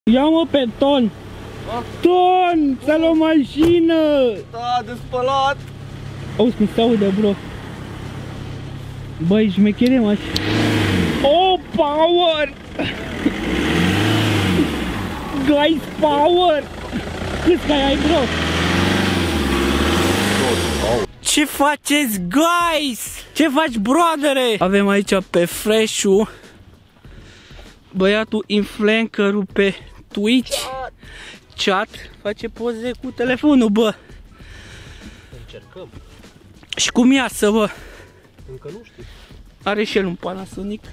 Ia-mă pe Ton! Ton! Să luăm mașină! Da, de spălat! Auzi cum se aude, bro. Băi, șmechere mașină. Oh, power! Guys, power! Câți cai ai, bro? Ce faceți, guys? Ce faci, broadere? Avem aici pe Fresh-ul, băiatul influencerul pe Twitch. Chat. Face poze cu telefonul, bă. Încercăm. Și cum iasă, bă? Încă nu știu. Are și el un Panasonic.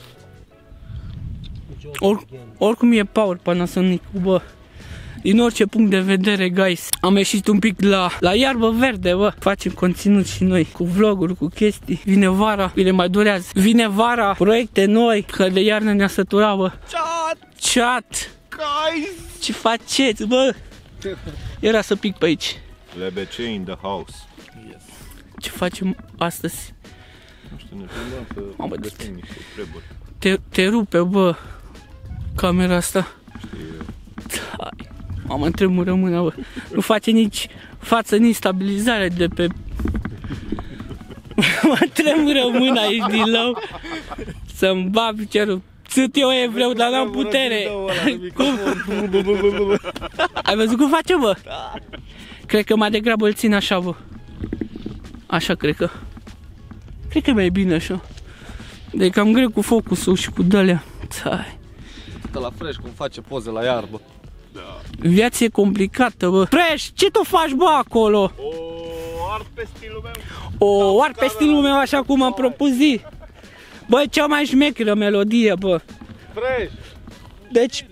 Oricum e power Panasonic, bă. Din orice punct de vedere, guys. Am ieșit un pic la iarbă verde, bă. Facem conținut și noi, cu vloguri, cu chestii. Vine vara, bine, mai durează. Vine vara, proiecte noi, că de iarnă ne-a săturat, bă. Chat! Guys! Ce faceți, bă? Era să pic pe aici. LBC in the house. Yes. Ce facem astăzi? Nu știu, ne plimbăm să găsim niște treburi. Te rupe, bă, camera asta. Hai. Mamă, îmi tremură mâna, bă. Nu face nici față, nici stabilizare de pe... Mă tremură mâna aici din nou. Să-mi bag piciorul. Sunt eu evreu, dar n-am putere. Cum? Ai văzut cum face, bă? Cred că mai degrabă îl țin așa, bă. Așa cred că. Cred că mai e bine așa. Deci cam greu cu focusul și cu dălea. Stă la Fresh cum face poze la iarbă. Da. Viața e complicată, bă. Fresh, ce tu faci, bă, acolo? O ard pe stilul meu. O ard pe stilul meu, așa cum am propus zi. Bă, cea mai șmecheră melodie, bă. Fresh! Deci,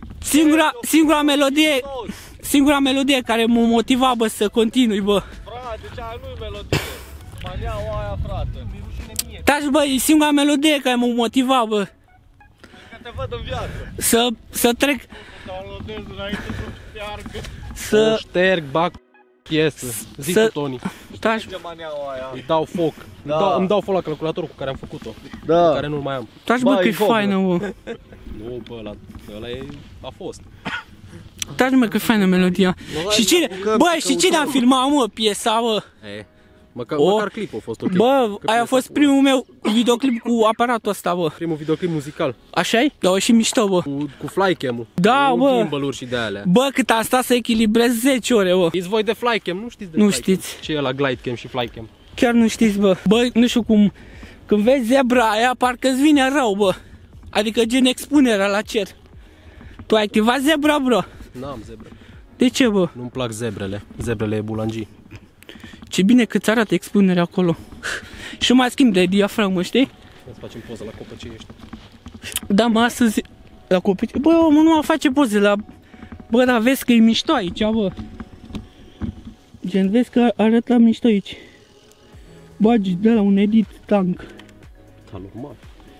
singura melodie care m-a motivat, bă, să continui, bă. Frate, deci aia nu-i melodie. Maniaua aia, frate. Mi-e rușine mie. Taci, bă, e singura melodie care m-a motivat, bă. Că te văd în viață. Să trec. Downloadez înainte să șteargă. Să... șterg, bag piesă, zic cu Tony. Taci, Ce maniaua aia. Îi dau foc. Da. Îmi dau foc la calculator cu care am făcut-o. Da. Cu care nu-l mai am. taci, bă, Ba, că e e foc, faină, bă. Nu, bă, ăla a fost. Taci, mă, că e faină melodia. Și cine, bă, și cine a filmat, mă, piesa, bă? Măcar clipul a fost ok. Bă, aia a fost primul meu videoclip cu aparatul ăsta, bă. Primul videoclip muzical. Așa-i? Dar și mișto, bă. Cu flycam-ul. Da, cu bă. gimbal-uri și de alea. Bă, cât am stat să echilibrez 10 ore, bă. Știți voi de flycam? Nu știți de Nu flycam? știți. Ce e la glidecam și flycam? Chiar nu știți, bă. Bă, nu știu cum. Când vezi zebra aia, parcă-ți vine rău, bă. Adică gen expunerea la cer. Tu ai activat zebra, bro? N-am zebră. De ce, bă? Nu-mi plac zebrele. Zebrele e bulangii. Ce bine că-ți arată expunerea acolo. Și mai schimb de diafragmă, știi? Să facem poză la copăcii ăștia. Da, mă, astăzi la copii. Bă, omul nu face poze la... Bă, dar vezi că e mișto aici, bă. Gen, vezi că arăt la mișto aici. Bagi de la un edit tank. Da, normal.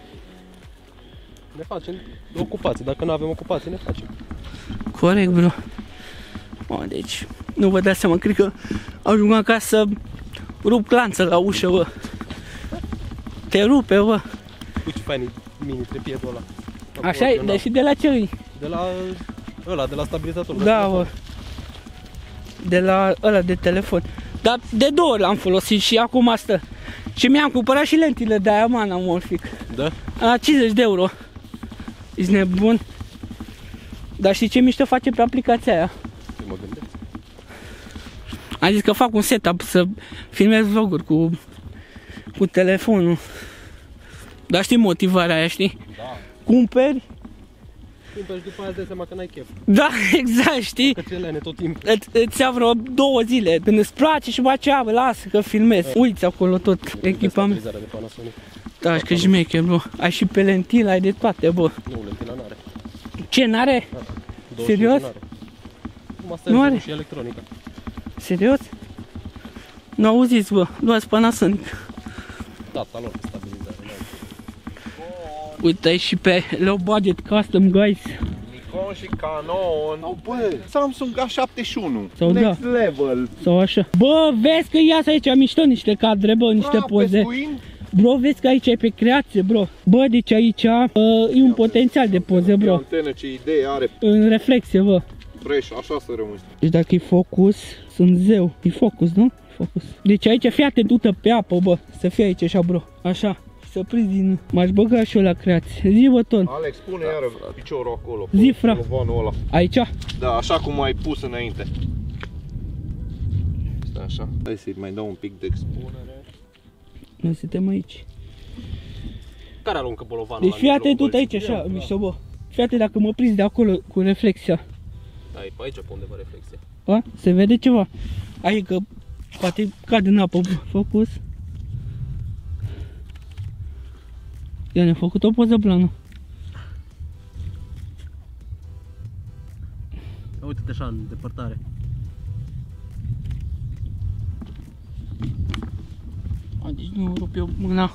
Ne facem ocupație. Dacă nu avem ocupație, ne facem. Corect, bro. Bă, deci, nu vă dați seama, cred că ajung acasă, rup clanță la ușă, bă. Te rupe, bă. Uite ce fain e mini trepiedul ăla. Așa e, dar și de la ce îi? De la ăla, de la stabilizatorul. Da, bă. De la ăla de telefon. Dar de 2 ori l-am folosit și acum asta. Și mi-am cumpărat și lentile de aia anamorfic. Da? La 50 de euro. Ești nebun? Dar știi ce mișto face pe aplicația aia? Mă gândesc. Am zis că fac un setup să filmez vloguri cu telefonul. Dar știi motivarea aia, știi? Da. Cumperi? Cumperi și după aia îți dai seama că n-ai chef. Da, exact, știi? Că ți-e lene tot timpul. Îți ia vreo 2 zile, când îți place și după aceea, lasă că filmezi. Uiți acolo tot echipament. De Panasonic. Da, și că șmecher, bro. Ai și pe lentilă, ai de toate, bă. Nu, lentila n-are. Ce, n-are? Serios? Numai Nu are? senzorul și electronica. Serios? Nu auziți, bă, luați Panasonic. Data lor de stabilizare. Uite, ai și pe low budget custom, guys. Nikon și Canon. Oh, bă, Samsung A71. Sau Next level. Sau așa. Bă, vezi că iasă aici mișto niște cadre, bă, niște poze. Bro, vezi că aici e pe creație, bro. Bă, deci aici e un potențial de poze, E bro. antenă, ce idee are. În reflexie, bă. Fresh, așa să rămâi. Deci dacă e focus, sunt zeu. E focus, nu? E focus. Deci aici fii atent, du-te pe apă, bă. Să fie aici așa, bro. Așa. Și să prinzi din... M-aș băga și eu la creație. Zi, bă, Ton. Alex, pune iară piciorul acolo. Zi, fra. Bolovanul ăla. Aici? Da, așa cum ai pus înainte. Stai așa. Hai să-i mai dau un pic de expunere. Noi suntem aici. Care aruncă bolovanul? Deci fii atent, du-te aici așa, mișto, bă. Fii atent dacă mă prinzi de acolo cu reflexia. Da, e pe aici pe undeva reflexie. A? Se vede ceva. Adică poate cade în apă, bă. Focus. Ia, ne-a făcut o poză plană. Uite-te așa în depărtare. A, deci nu rup eu mâna.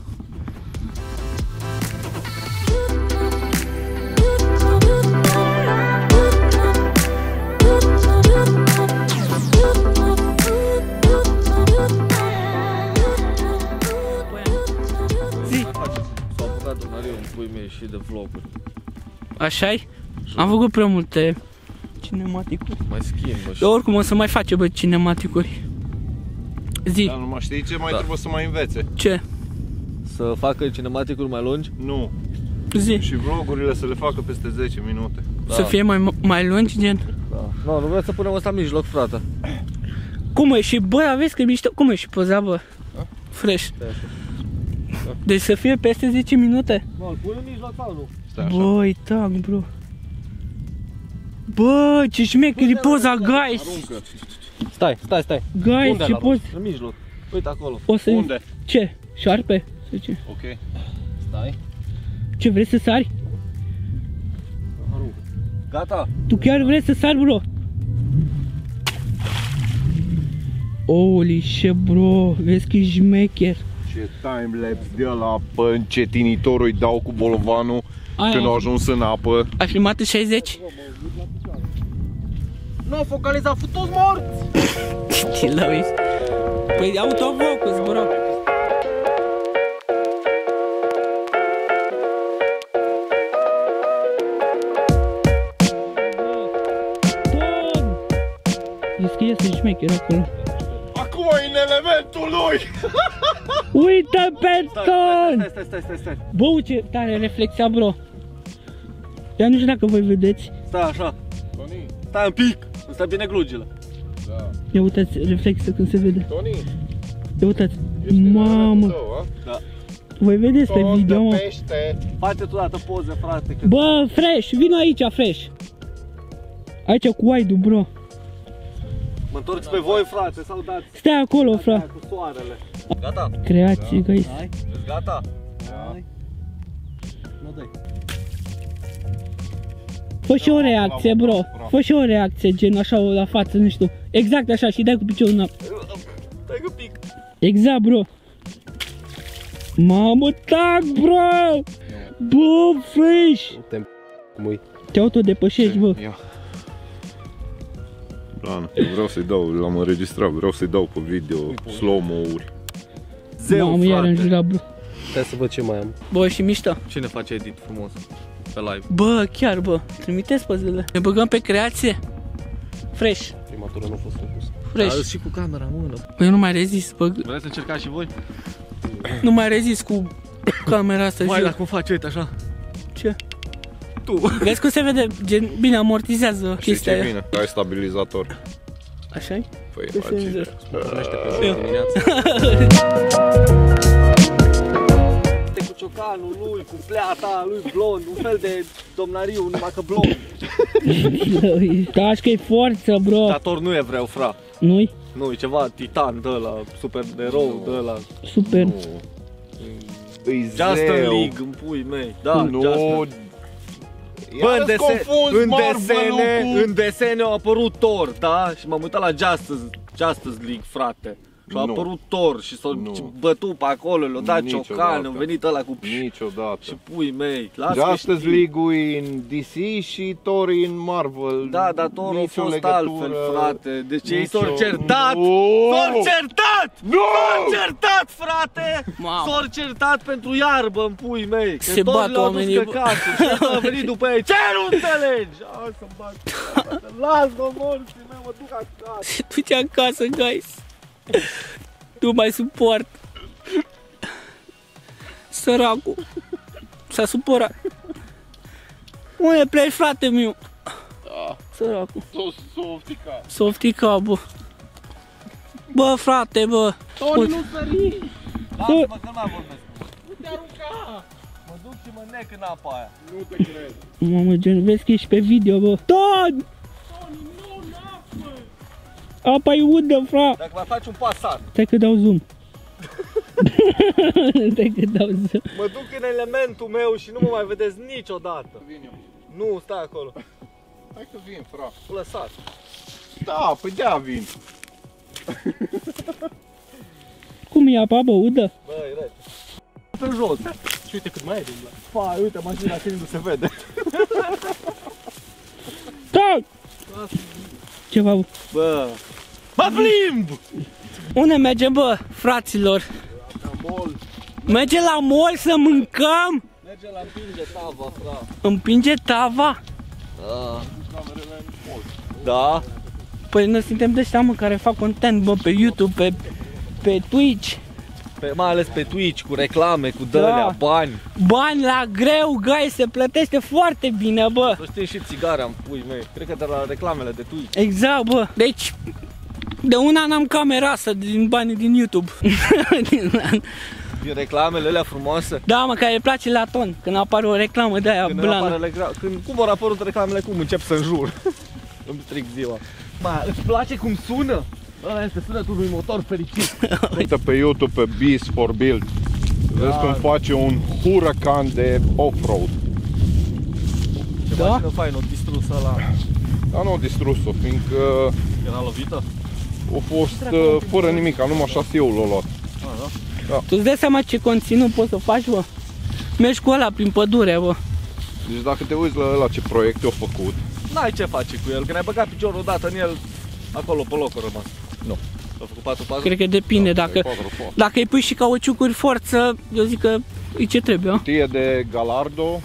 S-a apucat Dunariu în pui mei și de vloguri. Așa-i? Am făcut prea multe cinematicuri. Mai schimbă și... Dar oricum o să mai face, bă, cinematicuri. Zi. Dar nu mai știi ce mai trebuie să mai învețe? Ce? Să facă cinematicuri mai lungi? Nu. Zi. Și vlogurile să le facă peste 10 minute. Să fie mai lungi, gen? Da. Nu, nu vreau să punem ăsta în mijloc, frate. Cum e? Și bă, aveți că mișto. Cum e și poza, bă? Fresh. Deci să fie peste 10 minute? Nu, îl pun în mijloc sau nu? Stai așa. Băi, tag, bro. Bă, ce șmecher e poza, guys! Aruncă. Stai. Guys, Unde ce l-a poza? În mijloc. Uite acolo. O să... Unde? Ce? Șarpe? Sau ce? Ok. Stai. Ce, vrei să sari? Gata? Tu chiar vrei să sari, bro? Holy shit, bro, vezi că e șmecher. Ce timelapse de ăla pe încetinitorul îi dau cu bolovanul Aia. când au ajuns în apă. Ai filmat în 60? Nu au focalizat, fu toți morți! Ce lăuiți? Păi autofocus, bro. Zici că este șmecher acolo. Acum e în elementul lui! Uite pe Ton! Stai. Bă, ce tare reflexia, bro. Ia nu știu dacă voi vedeți. Stai așa. Toni, Stai un pic. Îmi stai bine glugile. da. Ia uitați reflexia când se vede. Toni, Ia uitați. ești în Mamă. elementul tău, a? Da. Voi vedeți pe Ton video, de mă. pește. Face tu dată poze, frate. Că... Bă, Fresh, vino aici, Fresh. Aici cu wide-ul, bro. Mă întorc spre voi, frate, sau dați Stai acolo, frate. cu soarele. Gata? Creație, guys. Ești gata? Hai. Nu dai. Fă și o reacție, bro. Fă și o reacție, gen așa la față, nu știu. Exact așa și dai cu piciorul în apă. Stai un pic. Exact, bro. Mamă, tac, bro. Bă, Fresh. Cum ui? Te autodepășești, bă. Ia. Plan, eu vreau să-i dau, l-am înregistrat, vreau să-i dau pe video slow-mo-uri. Zeu, Mamă, iar am frate. jurat, bro. Stai să văd ce mai am. Bă, și mișto. Cine face edit frumos pe live? Bă, chiar, bă. Trimiteți pozele. Ne băgăm pe creație. Fresh. Prima tură nu a fost focus. Fresh. Și cu camera în mână. Eu nu mai rezist, bă. Vreți să încercați și voi? Nu mai rezist cu camera asta, Mai, jur. dar cum faci, uite așa? Ce? Tu. Vezi cum se vede? Gen, bine amortizează Știi chestia ce aia. bine? Ai stabilizator. Așa-i? Păi, Ce se aici. vede? Pornește pe zi dimineața. Te cu ciocanul lui, cu pleata lui blond, un fel de domnariu, numai că blond. Da, că e forță, bro. Dator nu e vreau, fra. Nu-i? Nu, e ceva titan de ăla, super erou de ăla. Super. Îi Justin zeu. League în pui mei. Da, Nu. Justin. Bă, în desene a apărut Thor, da? Și m-am uitat la Justice League, frate. Și a apărut Thor și s-a bătut pe acolo, le-a dat ciocan, a venit ăla cu Niciodată. și pui mei. De astăzi League-ul e în DC și Thor e în Marvel. Da, dar Thor a fost legătură. altfel, frate. Deci ei s-au certat! Nu! S-au certat! Nu! S-au certat, frate! Mamă. S-au certat pentru iarbă în pui mei. Se Că bat Thor oamenii, le-au bă. dus căcatul și ăsta a venit după ei. Ce nu înțelegi? Hai să-mi bag. Las-mă, morții mei, mă duc acasă. Se duce acasă, guys. Nu mai suport. Săracul. S-a supărat. Unde pleci, frate meu? Săracul. S-a ofticat, bă. Bă, frate, bă. Toni, nu sări! Lasă-mă că n-am vorbesc. Nu te arunca! Mă duc și mă nec în apa aia. Nu te cred. Mamă, gen, vezi că ești pe video, bă. Toni! Toni, nu, lasă-mă! Apa e udă, frate. Dacă mai faci un pasat. Stai că dau zoom. Stai că dau zoom. Mă duc în elementul meu și nu mă mai vedeți niciodată. Vin eu. Nu, stai acolo. Hai că vin, frate. Lăsat. Da, păi de-aia vin. Cum e apa, bă, udă? Băi, rece. Pe jos. Și uite cât mai e din la. Fai, uite, mașina când nu se vede. Stai! Ceva, bă. Bă. Mă plimb! Unde mergem, bă, fraților? La mall. Mergem la mall să mâncăm? Merge la împinge tava, frate. Împinge tava? Da. Da. Păi noi suntem de ăștia, mă, care fac content, bă, pe YouTube, pe Twitch. Mai ales pe Twitch, cu reclame, cu dălea, bani. Bani la greu, guys, se plătește foarte bine, bă. Să știi și țigarea în pui mei. Cred că de la reclamele de Twitch. Exact, bă. Deci, de una n-am camera asta din banii din YouTube. Din reclamele alea frumoase. Da, mă, care îi place la ton, când apare o reclamă de aia Când blană. cum au apărut reclamele, cum încep să înjur. Îmi stric ziua. Mă, îți place cum sună? Ăla este sunetul unui motor fericit. Uite pe YouTube pe Beast for Build. Vezi cum face un huracan de off-road. Ce Da? mașină faină, o distrus ăla. Dar nu au distrus-o, fiindcă Era lovită? a fost fără nimic, numai șaseul l-a luat. Tu îți dai seama ce conținut poți să faci, bă? Mergi cu ăla prin pădure, bă. Deci dacă te uiți la ce proiecte au făcut, N-ai ce face cu el, când ai băgat piciorul odată în el, acolo pe loc a rămas. nu. A făcut 4-4? Cred că depinde, Da, dacă, e 4x4. dacă îi pui și cauciucuri forță, eu zic că e ce trebuie, a? Cutie de Gallardo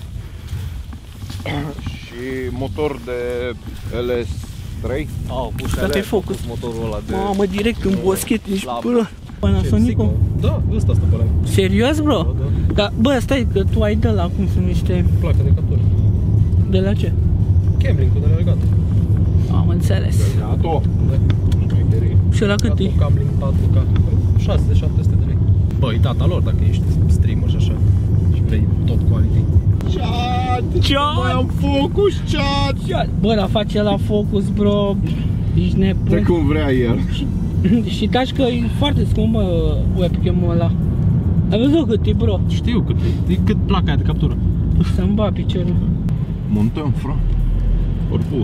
și motor de LS3. Au pus Frate, ele, focus. pus motorul ăla de... Mamă, direct în boschet, ești La- până Panasonic-ul. Da, ăsta stă pe ăla. Serios, bro? Da, da. Dar, bă, stai, că tu ai de la, cum se numește, Placă de captură. de la ce? Camlink-ul de la legat. Am înțeles. Gato. Și la cât e? Camlink 4K. 600-700 de lei. Băi, data lor dacă ești streamer și așa. Și vrei top quality. Ce? Mai am focus, chat! Bă, dar face la focus, bro. Ești De nebun. cum vrea el. Și taci că e foarte scump, bă, webcam-ul ăla. Ai văzut cât e, bro? Știu cât e. Cât placa aia de captură. Să-mi bat piciorul. Montăm, frate. Ori pus.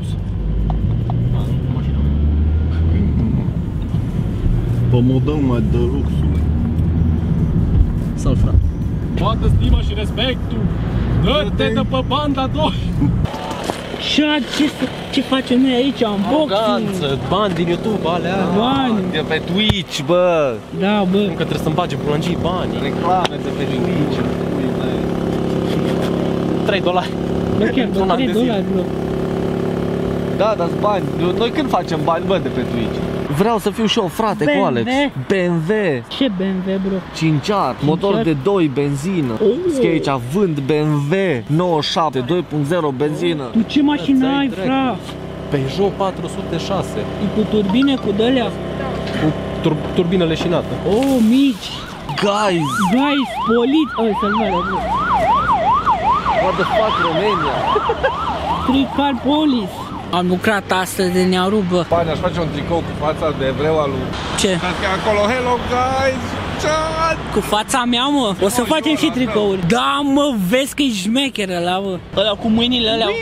Pe modăm mai de luxului. Să-l frate. Toată stima și respectul. Dă-te de pe banda 2. Și ce facem noi aici? Unboxing? Bani din YouTube, alea. Bani. De pe Twitch, bă! Da, bă. Că trebuie să-mi bage bulangii bani. Reclame de pe Twitch, pui mei. $3. Bă, chiar, Un bă, an de 3 zile. dolari, bro. Da, dați bani. Noi când facem bani, bă, de pe Twitch? Vreau să fiu și eu, frate, cu BMW? Alex. BMW. Ce BMW, bro? 5-ar, motor de 2, benzină. Scrie aici, vând BMW 97, 2.0 benzină. Tu ce mașină Ți-ai ai, drept. fra? Peugeot 406 E cu turbine, cu dălea? cu turbină leșinată. Oh, mici. Guys, Guys, polit. Oh, salvare, bro. what the fuck, Romania? Tricar Police. Am lucrat astăzi de nearu, bă. Bani, aș face un tricou cu fața de evreu al lui. Ce? Cred că acolo, hello guys, chat! Cu fața mea, mă? O să facem și tricouri. Da, mă, vezi că e șmecher ăla, bă. Ăla cu mâinile alea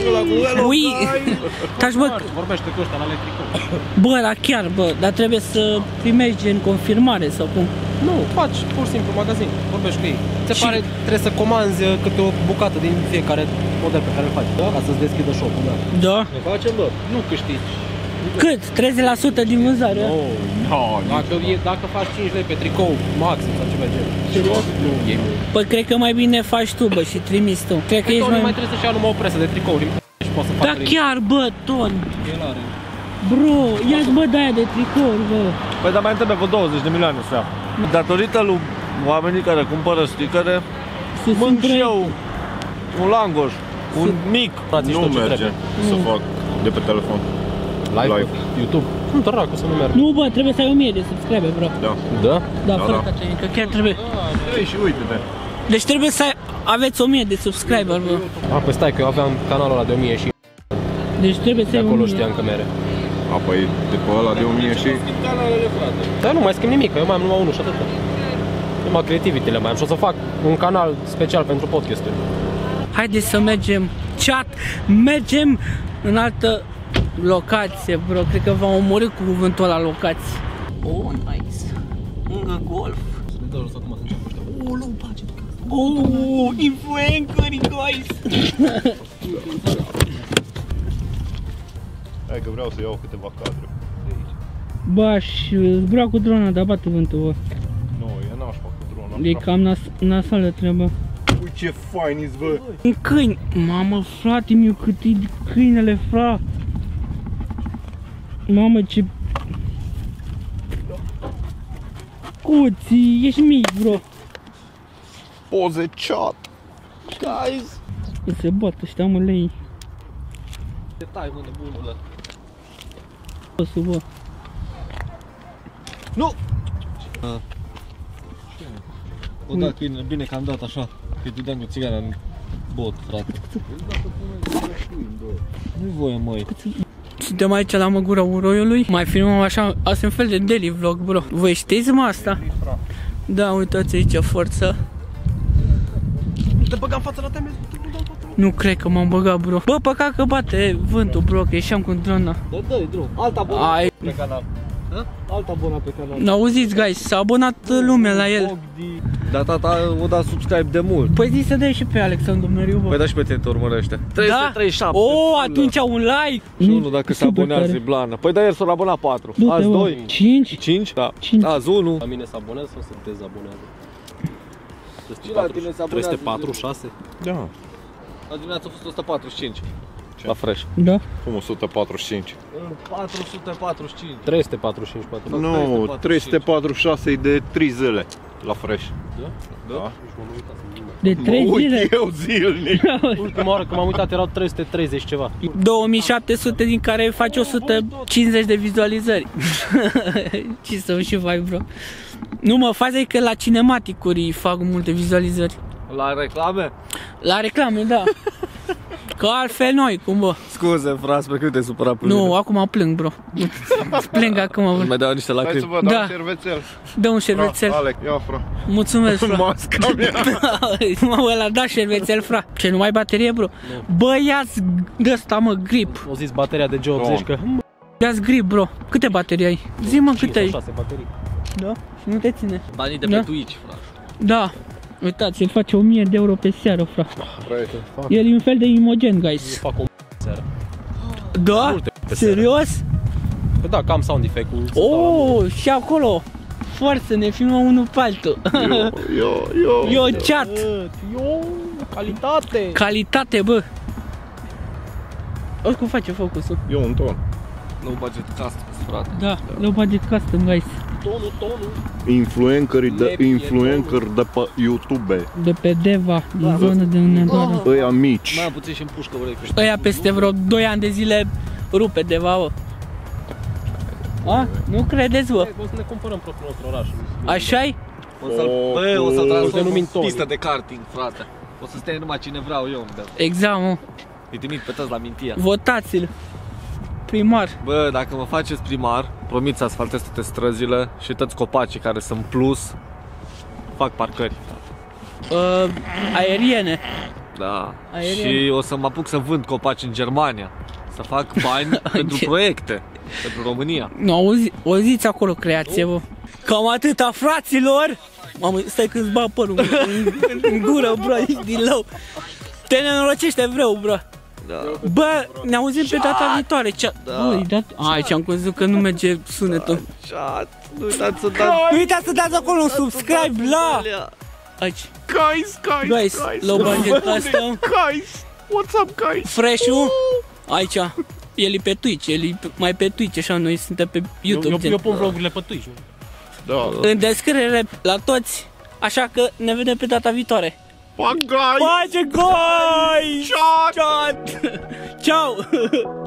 Ui, taci bă, Vorbește cu ăștia la electricou. bă, dar chiar, bă, dar trebuie să primești gen confirmare sau cum? Nu, faci pur și simplu magazin, vorbești cu ei. Se Și- pare trebuie să comanzi câte o bucată din fiecare model pe care îl faci, da? Ca să-ți deschidă shop-ul, da. Da. Ne facem, bă, nu câștigi. Cât? 30% din vânzare? Dacă faci 5 lei pe tricou, maxim sau ceva genul. Serios? Nu, e mult. Păi cred că mai bine faci tu, bă, și trimiți tu. Cred că ești Tony mai mai... trebuie să-și ia numai o presă de tricouri și poate să facă Da chiar, bă, Toni. El are. Bro, ia-ți bă de aia de tricouri, bă. Păi dar mai trebuie vreo 20 de milioane să iau. Datorită lui oamenii care cumpără sticăre, mânc și eu un langoș, un mic. Nu merge să fac de pe telefon. Live. YouTube. Nu, dracu, să nu merg. Nu, bă, trebuie să ai 1000 de subscribe, bro. Da. Da? Da, fără da. Cacerin, că chiar trebuie. Ei, și uite-te. Deci trebuie să aveți 1000 de subscriber, bro. A, păi stai că eu aveam canalul ăla de 1000 și Deci trebuie să de ai acolo 1000. știam că mere. A, păi de pe ăla de 1000 și... Dar nu mai schimb nimic, că eu mai am numai unul și atât. Numai creativity-le mai am și o să fac un canal special pentru podcasturi. Haideți să mergem, chat, mergem în altă locație, bro. Cred că v-am omorât cu cuvântul ăla locație. Oh, nice. Lângă golf. Să ne dă jos acum să încep ăștia. O, luăm pace de casă. Oh, influenceri, guys. Hai că vreau să iau câteva cadre. Bă, aș zbura cu drona, dar bate vântul, bă. Nu, e nașpa cu drona. E cam nasală treaba. Ui, ce fain bă! Un câini. Mamă, frate meu, cât e câinele, fra. Mamă, ce... Cuții, ești mic, bro. Poze chat! Guys! Se bat ăștia, mă, lei. Te tai, mă, nebunule. Bă. Nu! O, da, câine, bine că am dat așa. Că-i dădeam cu țigara în bot, frate. Nu-i voie, măi. Suntem aici la Măgura Uroiului. Mai filmăm așa, asta e un fel de daily vlog, bro. Voi știți, mă, asta? Da, uitați aici, forța. Nu te băga în fața la teme. Nu cred că m-am băgat, bro. Bă, păcat că bate vântul, bro, că ieșeam cu drona. Da, dă-i drum. Alta bună Ai, pe canal. Alta bună pe canal. n-auziți, guys, s-a abonat lumea la el. Da, tata, o da subscribe de mult. Păi zi să dai și pe Alexandru Meriu, bă. Păi da și pe tine te urmărește. 337. Oh, atunci un like. Și unul dacă se Super abonează tare. e blană. Păi da, ieri s-au abonat 4. Du-te, Azi bă. 2. 5? 5? Da. 5. Azi 1. La mine se abonează sau se dezabonează? Și la tine se abonează. 304, 6? Da. La dimineața a fost 145. La fresh. Da. Cum 145? 445. 345, 4. Nu, 346 e de 3 zile la fresh. Da? De 3 zile. eu zilnic. Ultima oară când m-am uitat erau 330 ceva. 2700 din care faci 150 de vizualizări. Ce să și faci, bro. Nu mă, faza e că la cinematicuri fac multe vizualizări. La reclame? La reclame, da. Că altfel noi, cum bă. Scuze, frate, pe cât te supăra pe mine? Nu, acum plâng, bro. Plâng acum, Îmi bro. mai dau niște Hai să lacrimi. vă dau Da. un șervețel. Dă un șervețel. Alec, ia fra. Mulțumesc, fra. Masca mea. Mă, ăla, da, șervețel, fra. Ce, nu mai baterie, bro? Bă, ia-ți de ăsta, mă, grip. O zis bateria de G80 că Ia-ți grip, bro. Câte baterii ai? Zi-mă câte ai. 6 baterii. Da? Și nu te ține. Banii de Da. pe Twitch, frate. Da. Uitați, el face 1000 de euro pe seară, fra. El e un fel de imogen, guys. Fac o seară. Da? Multe pe seară. Serios? Păi da, cam sound effect-ul. Oh, și acolo. Forță, ne filmăm unul pe altul. Eu. Eu chat. Yo, calitate! Calitate, bă. Oricum face focusul. Eu un ton. Nu budget custom, frate. Da, low budget custom, guys. Tonul. Influencer de Lepie, pe YouTube. De pe Deva, din zonă de Hunedoara. Ăia mici. Mai am puțin și în pușcă, urechi. Ăia peste vreo 2 ani de zile rupe Deva, bă. A? Nu credeți, bă? O să ne cumpărăm propriul nostru oraș. Așa-i? O să-l, bă, o să-l transform denumim în Tony. pistă de karting, frate. O să stai numai cine vreau eu. Exact, mă. Îi trimit pe toți la Mintia. Votați-l. Primar. Bă, dacă mă faceți primar, promit să asfaltez toate străzile și toți copacii care sunt plus, fac parcări. Aeriene. Da. Aerian. Și o să mă apuc să vând copaci în Germania. Să fac bani pentru proiecte, pentru România. Nu, auziți acolo creație, bă. Cam atâta, fraților! Mamă, stai că-ți bag părul în gură, bro, ești din lău. Te nenorocește vreau, bro. Da. Bă, ne auzim pe data viitoare. Da. Aici am crezut că nu merge sunetul. Chat, nu uitați să dați... Nu uitați să dați acolo un subscribe la... Aici. Guys, low budget custom. Guys, what's up, guys? Fresh-ul. Aici. El e pe Twitch, el e mai pe Twitch, așa, noi suntem pe YouTube. Eu pun vlogurile pe Twitch. Da. În descriere la toți. Așa că ne vedem pe data viitoare. Pa, guys! Pace, guys! Ciao! Ciao! Ciao!